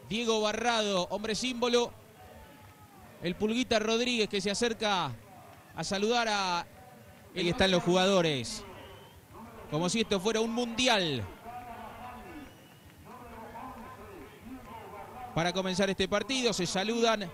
Diego Barrado, hombre símbolo. El Pulguita Rodríguez que se acerca a saludar a... Ahí están los jugadores. Como si esto fuera un mundial. Para comenzar este partido, se saludan.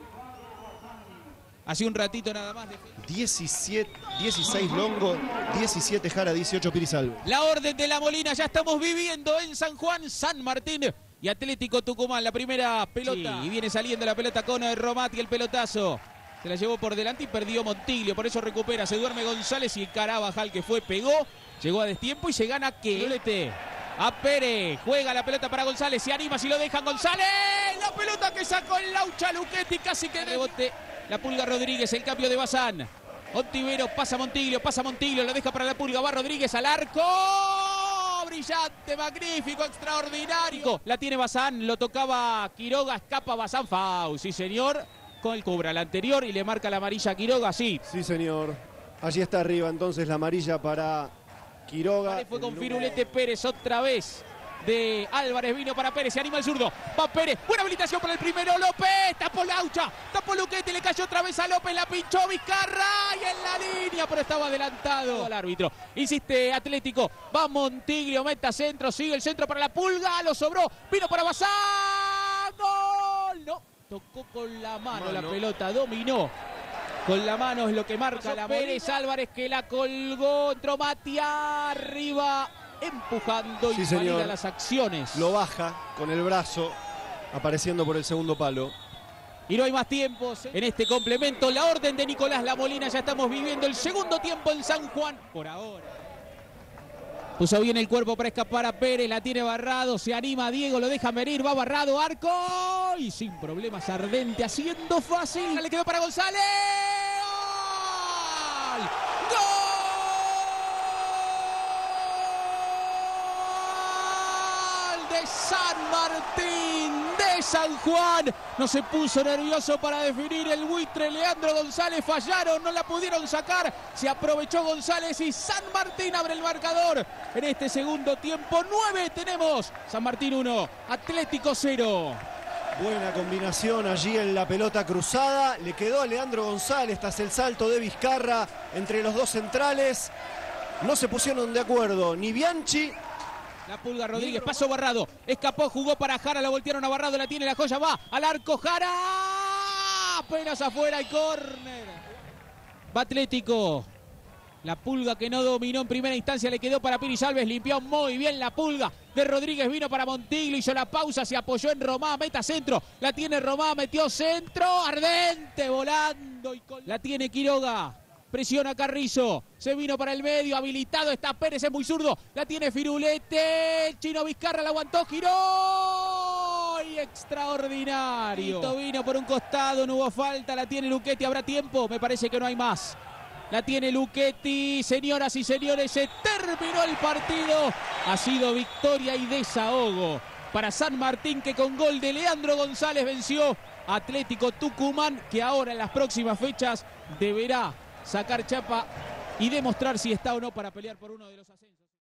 Hace un ratito nada más. 16 Longo, 17 Jara, 18 Pirisalve. La orden de La Molina, ya estamos viviendo en San Juan, San Martín y Atlético Tucumán. La primera pelota. Sí, y viene saliendo la pelota con Romati, el pelotazo. Se la llevó por delante y perdió Montiglio. Por eso recupera, se duerme González y el Carabajal que fue, pegó. Llegó a destiempo y se gana que a Pérez. Juega la pelota para González. Se anima si lo dejan González. La pelota que sacó el Laucha Luchetti. Casi que rebote. La Pulga Rodríguez. El cambio de Bazán. Ontivero pasa Montiglio. Lo deja para la Pulga. Va Rodríguez al arco. Brillante, magnífico, extraordinario. La tiene Bazán. Lo tocaba Quiroga. Escapa Bazán. Fau. Sí, señor. Con el cobra la anterior y le marca la amarilla a Quiroga. Sí. Sí, señor. Allí está arriba entonces la amarilla para Quiroga. Fue con Firulete Pérez otra vez. De Álvarez vino para Pérez, se anima el zurdo. Va Pérez, buena habilitación para el primero. López, tapó Laucha, tapó Luchetti, le cayó otra vez a López, la pinchó Vizcarra y en la línea, pero estaba adelantado al árbitro. Insiste Atlético, va Montiglio, meta centro, sigue el centro para la Pulga, lo sobró, vino para Bazán. ¡Gol! No, tocó con la mano la pelota, dominó. Con la mano es lo que marca la Pérez Álvarez que la colgó, entró Mati arriba, empujando y valida las acciones. Lo baja con el brazo, apareciendo por el segundo palo. Y no hay más tiempos en este complemento. La orden de Nicolás La Molina, ya estamos viviendo el segundo tiempo en San Juan. Por ahora. Puso bien el cuerpo para escapar a Pérez, la tiene Barrado, se anima Diego, lo deja venir, va Barrado, arco y sin problemas Ardente, haciendo fácil. Le quedó para González. De San Martín, de San Juan. No se puso nervioso para definir el buitre Leandro González. Fallaron, no la pudieron sacar. Se aprovechó González y San Martín abre el marcador. En este segundo tiempo, 9 tenemos. San Martín 1, Atlético 0. Buena combinación allí en la pelota cruzada. Le quedó a Leandro González tras el salto de Vizcarra entre los dos centrales. No se pusieron de acuerdo ni Bianchi. La Pulga Rodríguez, pasó Barrado, escapó, jugó para Jara, la voltearon a Barrado, la tiene la joya, va al arco, Jara, apenas afuera y córner. Va Atlético, la Pulga que no dominó en primera instancia, le quedó para Piri Salves, limpió muy bien la Pulga de Rodríguez, vino para Montiglio, hizo la pausa, se apoyó en Romá, meta centro, la tiene Romá, metió centro, Ardente volando, y la tiene Quiroga. Presiona Carrizo, se vino para el medio, habilitado está Pérez, es muy zurdo, la tiene Firulete, el chino Vizcarra la aguantó, giró y extraordinario. Tito vino por un costado, no hubo falta, la tiene Luchetti, habrá tiempo, me parece que no hay más. La tiene Luchetti, señoras y señores, se terminó el partido, ha sido victoria y desahogo para San Martín que con gol de Leandro González venció a Atlético Tucumán que ahora en las próximas fechas deberá sacar chapa y demostrar si está o no para pelear por uno de los ascensos.